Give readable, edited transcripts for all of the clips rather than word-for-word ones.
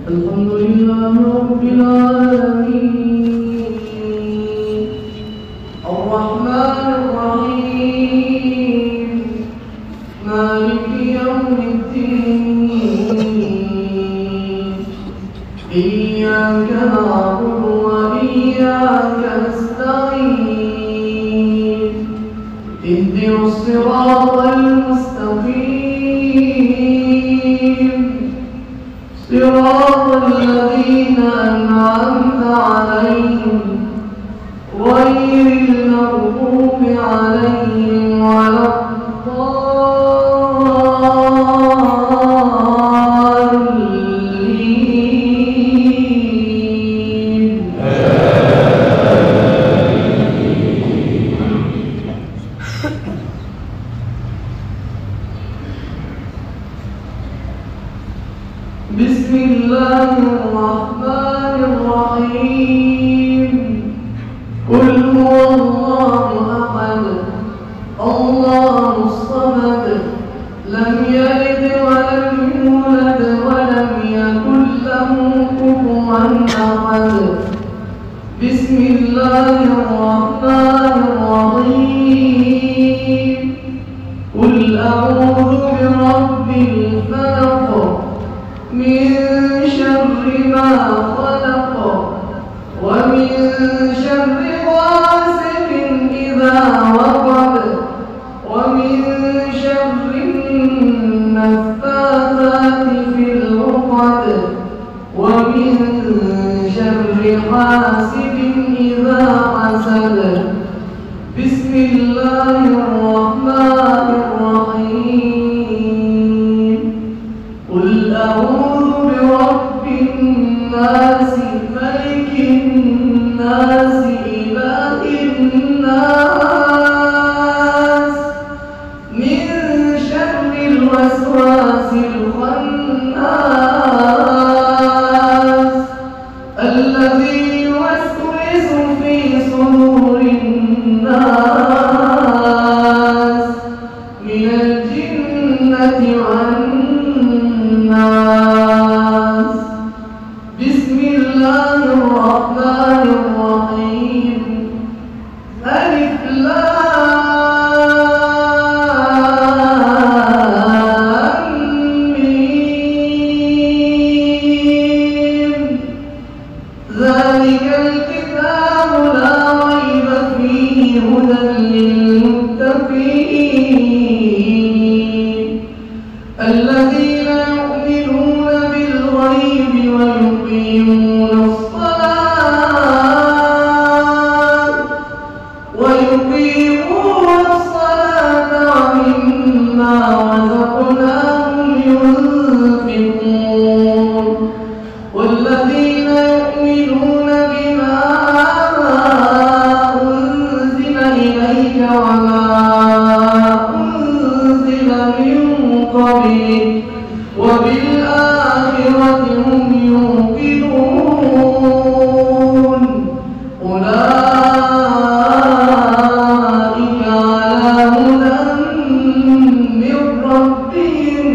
الحمد لله رب العالمين الرحمن الرحيم مالك يوم الدين إياك نعبد وإياك نستعين اهدنا الصراط المستقيم صراط الذين أنعمت عليهم غير المغضوب عليهم ولا الضالين. بسم الله الرحمن الرحيم قل هو الله أحد الله الصمد لم يلد ولم يولد ولم يكن له كفوا أحد. بسم الله الرحمن الرحيم قل أعوذ برب الفلق من شر ما خلق ومن شر غاسق إذا وقب ومن شر النفاثات في العقد ومن شر حاسد إذا حسد. بسم الله الرحمن الرحيم قل أعوذ برب الناس ملك الناس إله الناس من شر الوسواس الخناس الذي يوسوس في صدور الناس من الجنة والناس. بسم الله الرحمن الرحيم ألف لام ميم ذلك الكتاب لا ريب فيه هدى للمتقين الذين يؤمنون بالغيب ويقيمون الصلاة ومما رزقناهم ينفقون والذين يؤمنون بما أنزل إليك وما أنزل من قبلك وبالآخرة هم يوقنون أولئك على هدى من ربهم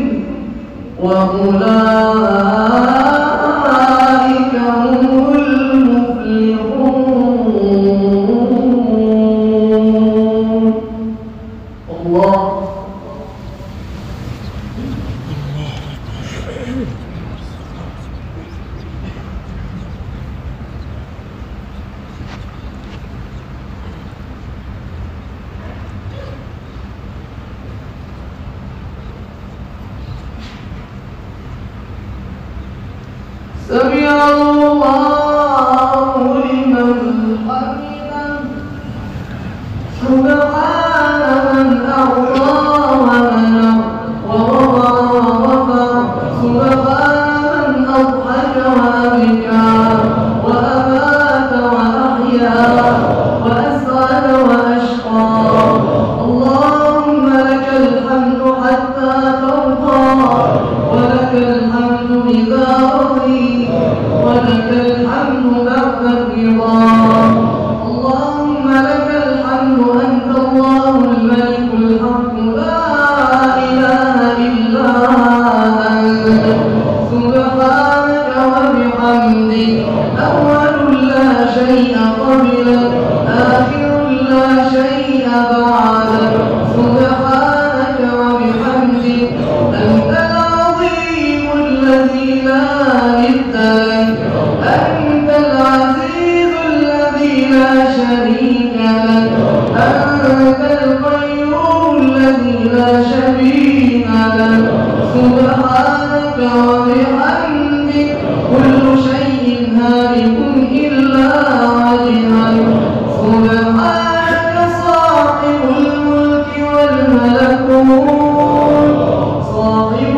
وأولئك هم المفلحون. الله سمع الله لمن حمده سبحان من أعطى ومنع ورفع ورفع سبحان من أضحك وأبكى وأمات وأحيا وأسعد وأشقى. اللهم لك الحمد حتى ترضى ولك الحمد إذا رضيت ولك الحمد بعد الرضا. اللهم لك الحمد أنت الله الملك الحق لا إله إلا أنت سبحانك شيء قبلك آخر لا شيء بعدك سبحانك وبحمدك أنت العظيم الذي لا ند لك أنت العزيز الذي لا شريك لك أنت القيوم الذي لا شبيه لك سبحانك وبحمدك كل شيء هالك إلا وجهك سبحانك صاحب الملك والملكوت صاحب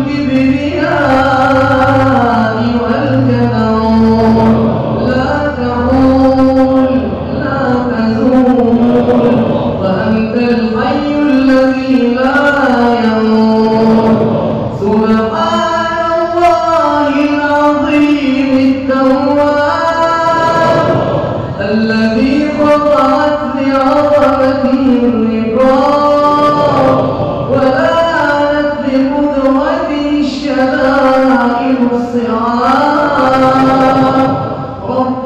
الكبرياء والجبروت لا تحول لا تزول وأنت الحي الذي لا يموت سبحان الله العظيم التواب الذي خضعت لعظمته الرقاب ولانت بقدرته الشدائد الصعاب رب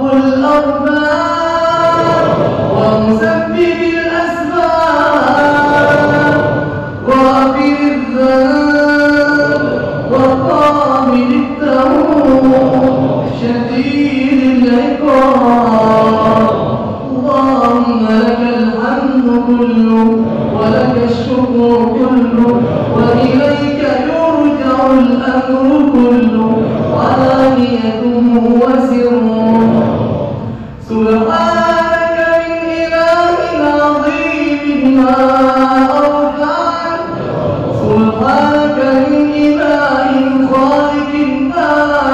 الأرباب ومسبب الأسباب غافر الذنب وقابل التوب شديد العقاب اللهم لك الحمد كله ولك الشكر كله وإليك يرجع الأمر كله علانيته وسره سبحانك من إله عظيم ما أرجعك سبحانك من إله خالق ما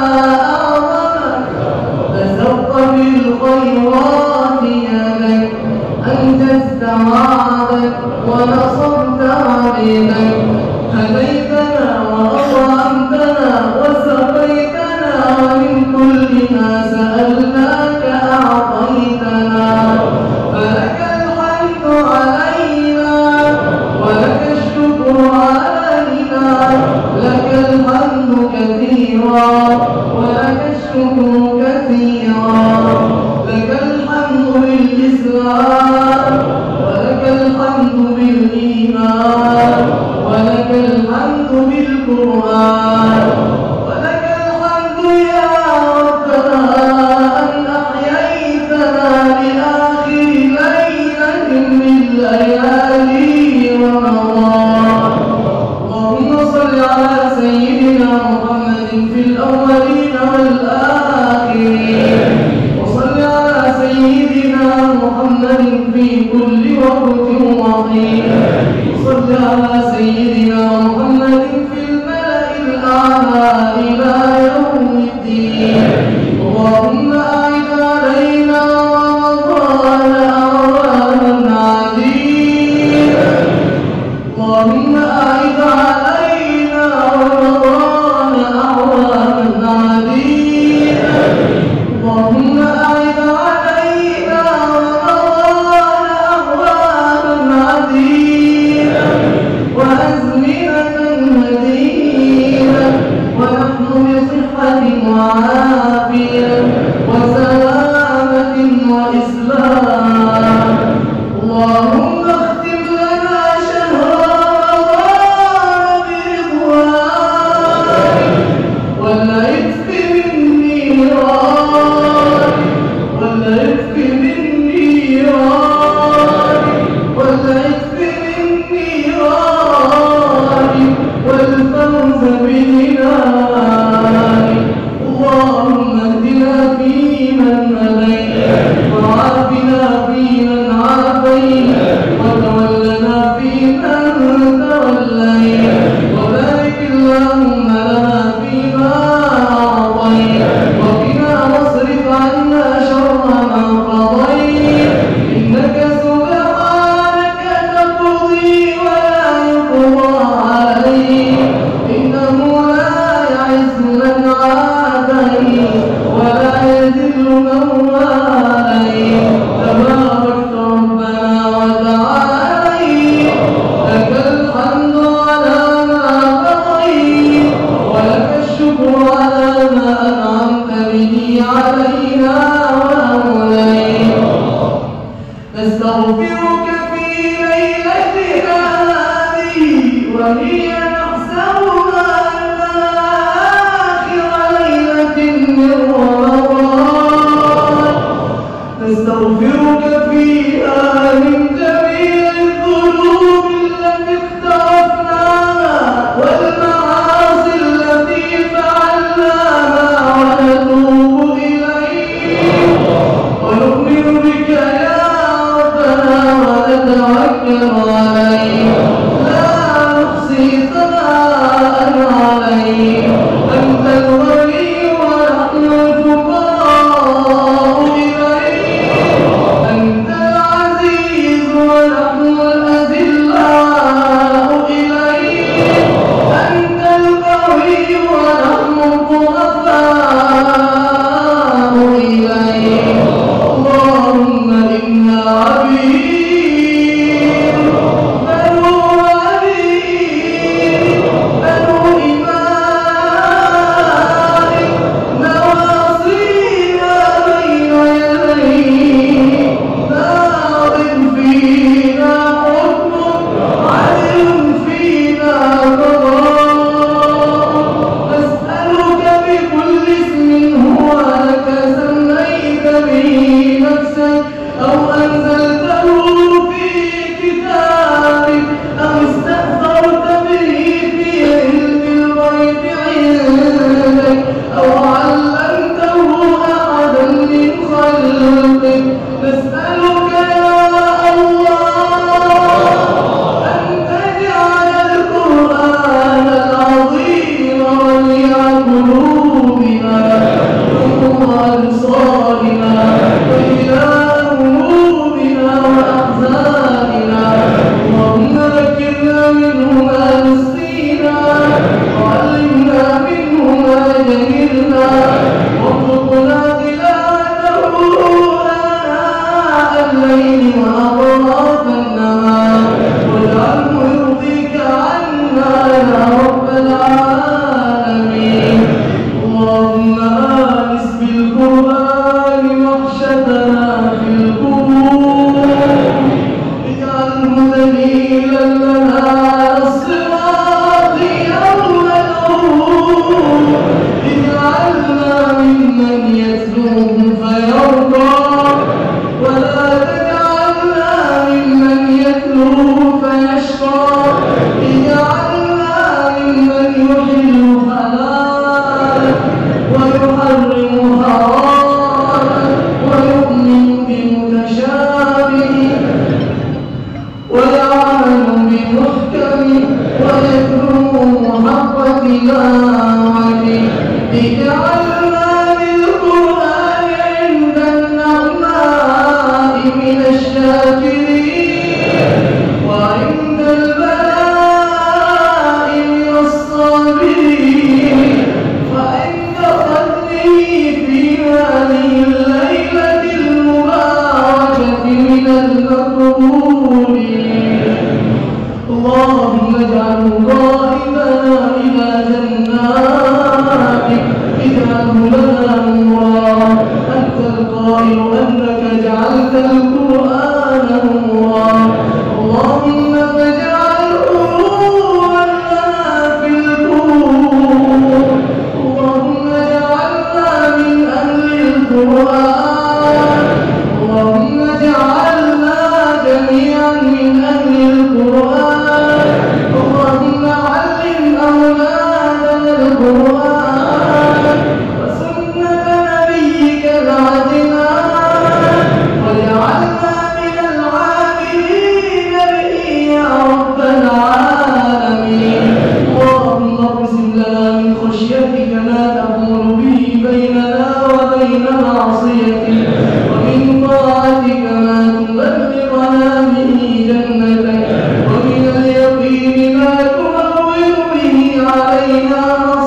أعظمك بسطت بالخيرات يدك أنجزت وعدك ونصرت عبيدك هديتنا وأطعمتنا وسقيتنا ومن كل ما سألناك أعطيتنا فلك الحمد علينا ولك الشكر علينا لك الحمد كثيرا ولك الشكر كثيرا لك الحمد بالإسلام ولك الحمد بالإيمان ولك الحمد بالقرآن ولك الحمد يا ربنا أن أحييتنا لآخر ليلة من ليالي رمضان اللهم صل على سيدنا محمد في الأولين والآخرين وصل على سيدنا محمد في كل وقت وحين وصل على سيدنا محمد في الملأ الأعلى إلى يوم الدين اللهم أعد علينا رمضان أعواما عديدة اللهم أعد علينا رمضان أعواما عديدة اللهم أعد علينا رمضان أعواما عديدة وأزمنة مديدة ونحن بصحة وعافية وسلامة وإسلام اللهم اختم لنا شهر رمضان برضوانك والعتق من نيرانك والعتق من نيرانك والعتق من نيرانك والفوز بجنانك اللهم اهدنا فيمن هديت وعافنا فيمن عافيت وتولنا فيمن توليت وبارك اللهم لنا فيما أعطيت وقنا واصرف عنا شر ما قضيت إنك سبحانك تقضي ولا يقضى عليك إنه لا يعز من عاديت ولا يذل من واليت تباركت ربنا وتعاليت لك الحمد على ما قضيت ولك الشكر على ما أنعمت به علينا وأوليت اللهم آنس بالقرآن وحشتنا في القبور، اجعله دليلا لنا على الصراط يوم العبور، اجعلنا ممن يتلوه فيرضى، ولا تجعلنا ممن يتلوه فيشقى، اجعلنا ممن يحل حلالا ويحرم حراما ويؤمن بمتشابه ويعمل بمحكمه ويتلوه حق تلاوته، اجعلنا للقرآن عند النعماء من الشاكرين، وعند البلاء من الصابرين، وعند قدره في هذه الليلة المباركة من المقبولين. اللهم اجعله قائمنا إلى جناتك، اجعله لنا نورا، أنت القائل أنك جعلت القرآن نورا، اللهم فاجعله نورا لنا في القبور، اللهم اجعلنا من أهل القرآن، اللهم اجعلنا جميعا من أهل القرآن، اللهم علم أولادنا القرآن وسنة نبيك العدنان، واجعلنا من العاملين به يا رب العالمين. اللهم اقسم لنا من خشيتك ما تحول به بيننا وبين معصيتك، ومن طاعتك ما تبلغنا به جنتك، ومن اليقين ما تهون به علينا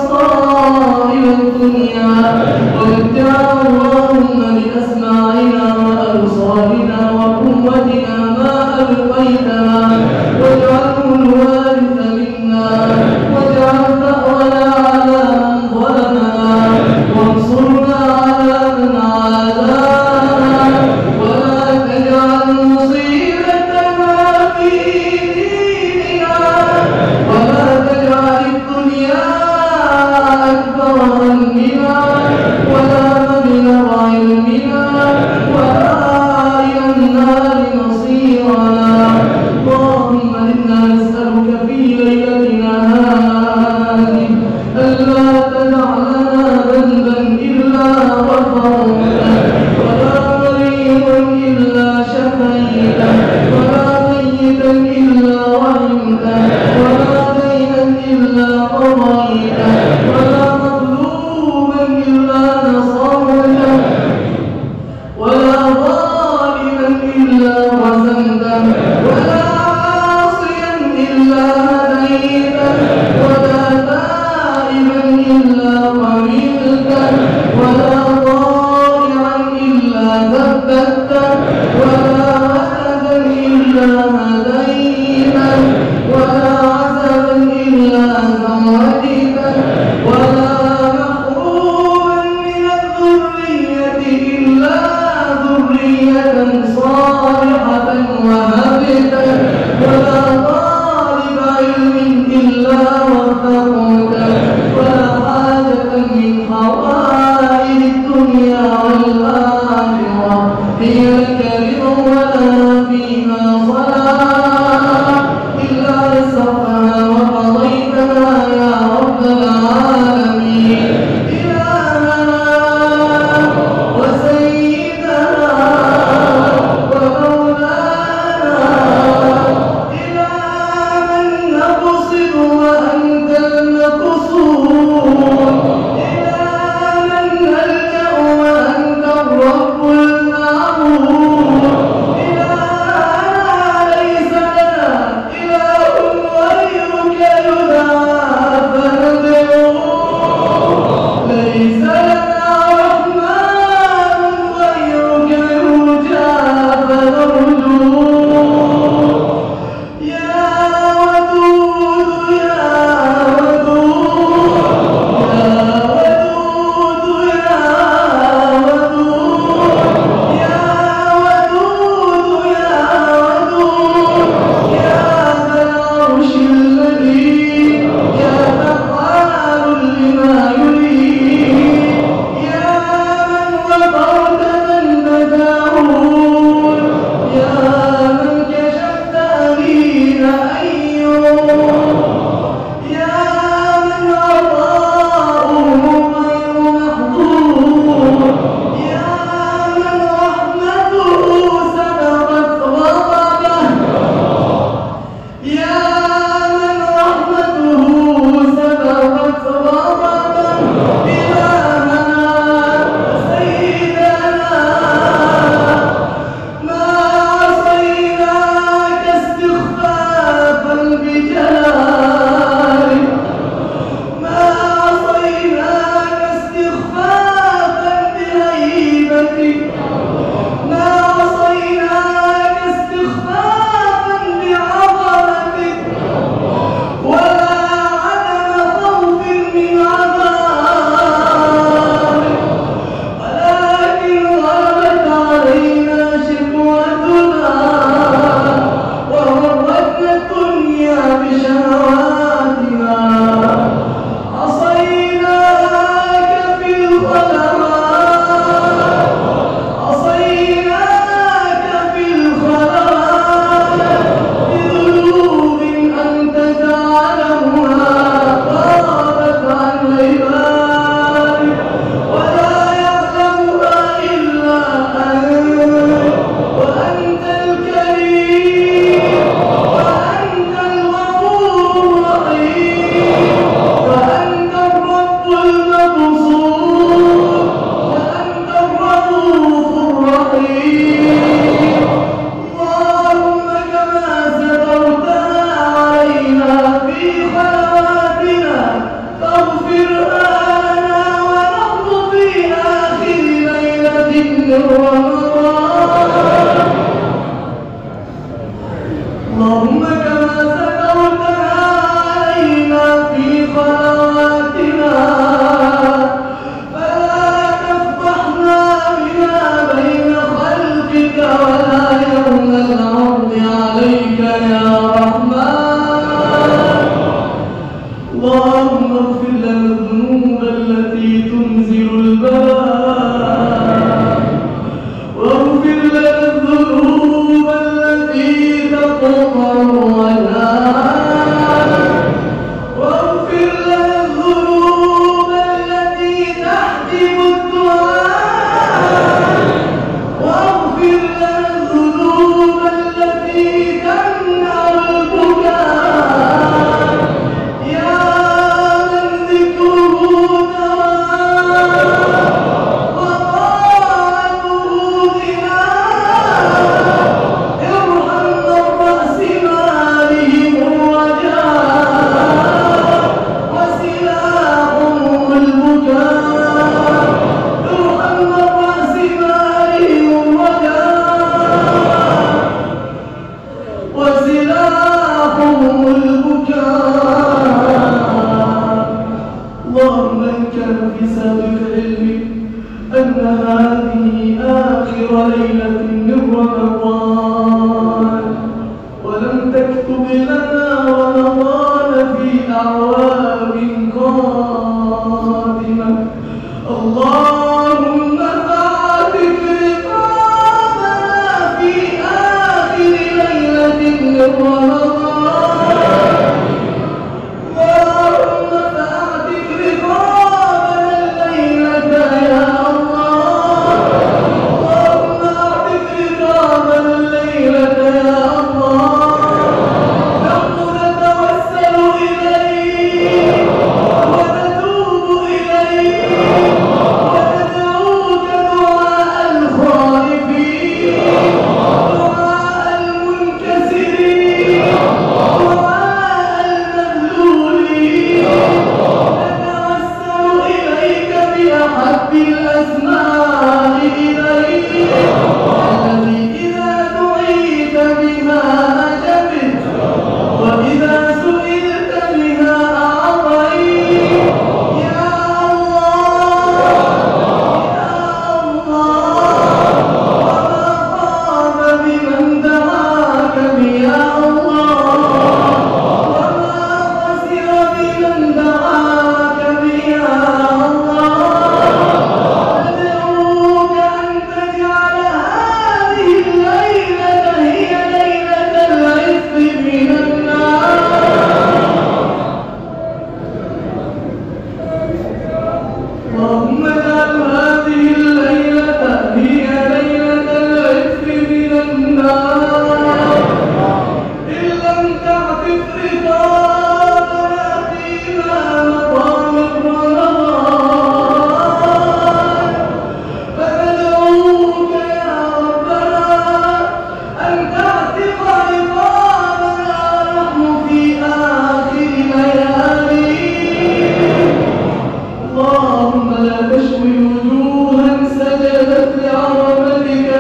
مصائب الدنيا، ومتعنا اللهم بأسماعنا وأبصارنا وقوتنا ما أبقيتنا، واجعله الوارث منا، واجعل ثأرنا على من ظلمنا، وانصرنا على من عادانا، ولا تجعل مصيبتنا في ديننا، ولا تجعل الدنيا أكبر همنا ولا مبلغ علمنا ولا إلى النار مصيرنا. اللهم إنا نسألك في ليلتنا هذه ألا تدع لنا ذنبا إلا غفرته، ولا مريضا إلا شفيته، ولا ميتا إلا رحمته، ولا دينا إلا قضيته، ولا مظلوما إلا نصرته، ولا ظالما إلا رزقته، ولا عاصيا إلا هديته، ولا تائبا إلا قبلته، ولا ضائعا إلا ثبته، ولا ولدا إلا هديته، ولا عسلا إلا زوجته، ولا محروما من الذرية إلا ذرية صالحة وهبته، ولا طالب علم إلا وفقته، ولا حاجة من حوائج الدنيا والآخرة هي لك رضا ولنا فيها صلاح إلا يسرها وقضيتها يا رب العالمين. إلهنا وسيدنا ومولانا، إلى من نقصد وأنت المقصود، إلى من نلجأ وأنت وتزيل البلاء، واغفر لنا الذنوب التي تقطع العنان، واغفر لنا الذنوب التي تحجب الدعاء، واغفر لنا الذنوب التي تمنع البكاء، يا من ذكره دواء وطاعته غناء، ارحم الرأس مالهم الرجاء وسلاحهم البكاء، ارحم الرأس مالهم الرجاء وسلاحهم البكاء. اللهم إن كان في سابق علمك أن هذه آخر ليلة من رمضان، ولم تكتب لنا رمضان في أعوام قادمة، اللهم فاعتق رقابنا في آخر ليلة من رمضان، اللهم فاعتق رقابنا الليلة يا الله، اللهم اعتق رقابنا الليلة يا الله. نحن نتوسل إليك ونتوب إليك وندعوك دعاء الخائفين، دعاء المنكسرين، دعاء المذلولين، نتوسل إليك بأحب الأسماء إليك، الذي إذا دعيت بها أجبت، وإذا سئلت بها أعطيت، يا الله يا الله. وما خاب بمن دعاك يا الله، وما خسر بمن دعاك يا الله. ندعوك أن تجعل هذه الليلة هي ليلة العتق من النار. اللهم اجعل هذه الليلة هي ليلة العتق من النار، إن لم تعتق رقابنا فيما مضى من رمضان، فندعوك يا ربنا أن تعتق رقابنا ونحن في آخر ليالينا. اللهم لا تشوي وجوها سجدت لعظمتك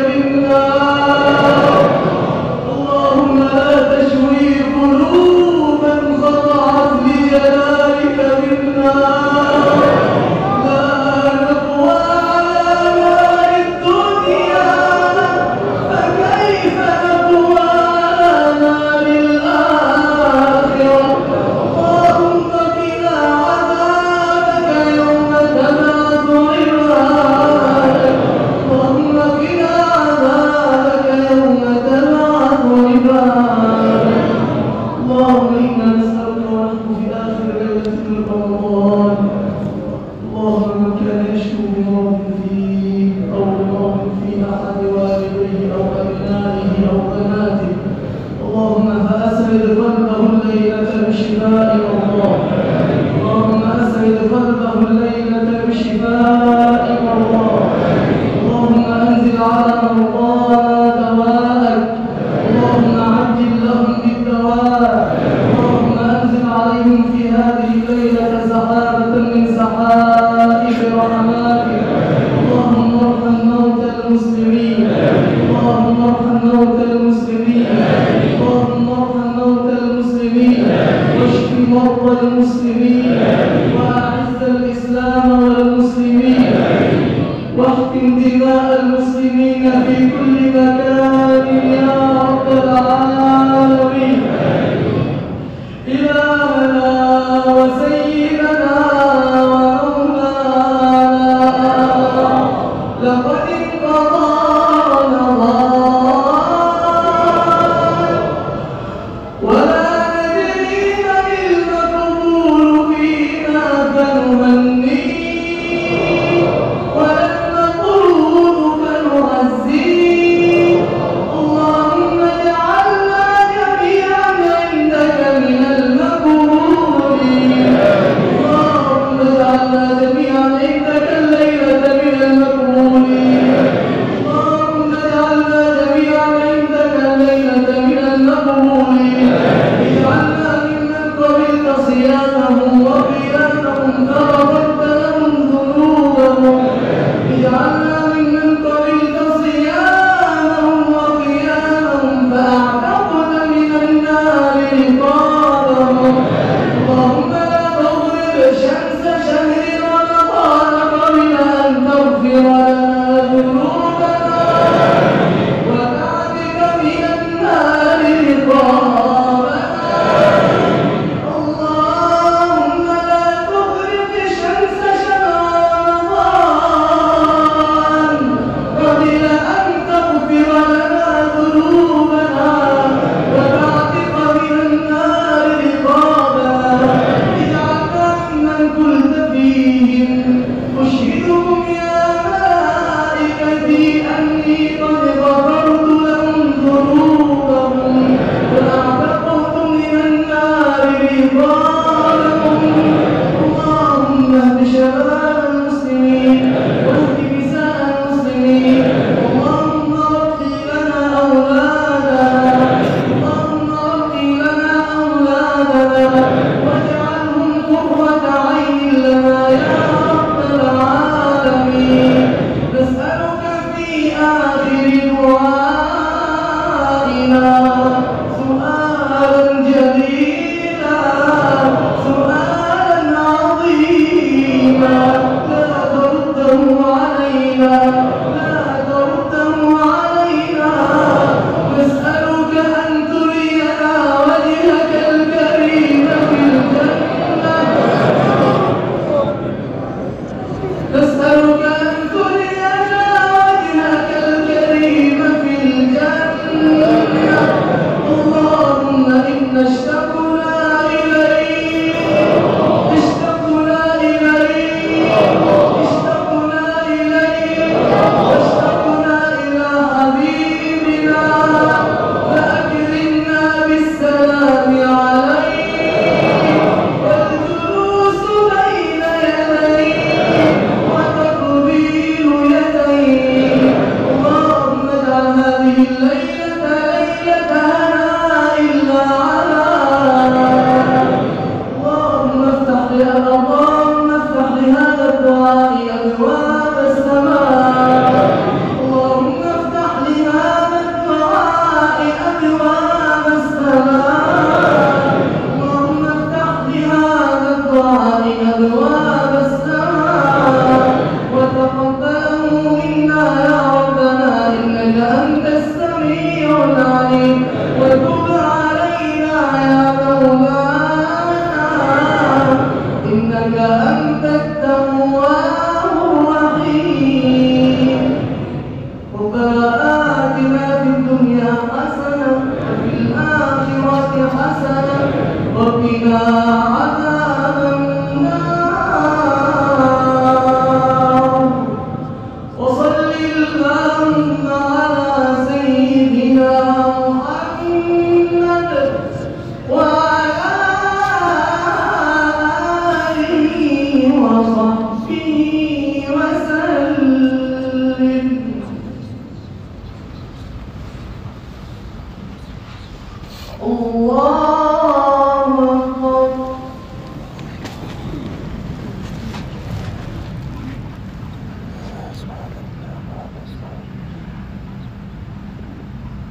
بالنار، اللهم لا تشوي قلوبا خضعت لجلالك بالنار. لا نقوى على نار الدنيا، فكيف نقوى على نار الآخرة. اللهم قنا عذابك يوم تبعث عبادك، اللهم قنا عذابك يوم تبعث عبادك. اللهم إنا نسألك ونحن في آخر ليلة من رمضان، اللهم من كان يشكو بمرض فيه أو بمرض في أحد والديه أو أبنائه أو بناته، اللهم فأسعد قلبه الليلة بشفاء الله، اللهم أسعد قلبه الليلة بشفاء الله، اللهم أنزل على مرضانا دواءك، اللهم عجل لهم بالدواء، اللهم أنزل عليهم في هذه الليلة سحابة من سحائب رحماتك، اللهم ارحم موتى المسلمين، اللهم ارحم موتى المسلمين، اللهم ارحم موتى المسلمين، واشف مرضى المسلمين، وأعز الإسلام والمسلمين، واحقن دماء المسلمين في كل مكان يا رب العالمين. إلهنا وسيدنا ومولانا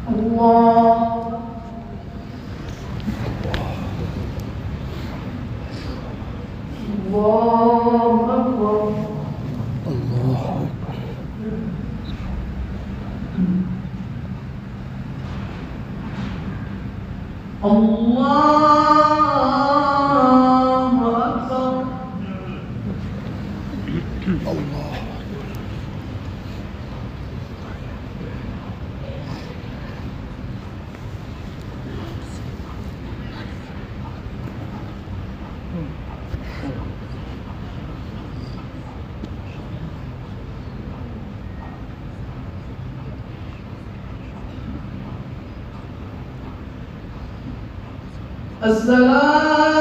الله الله أكبر الله أكبر. الله أكبر. الله السلام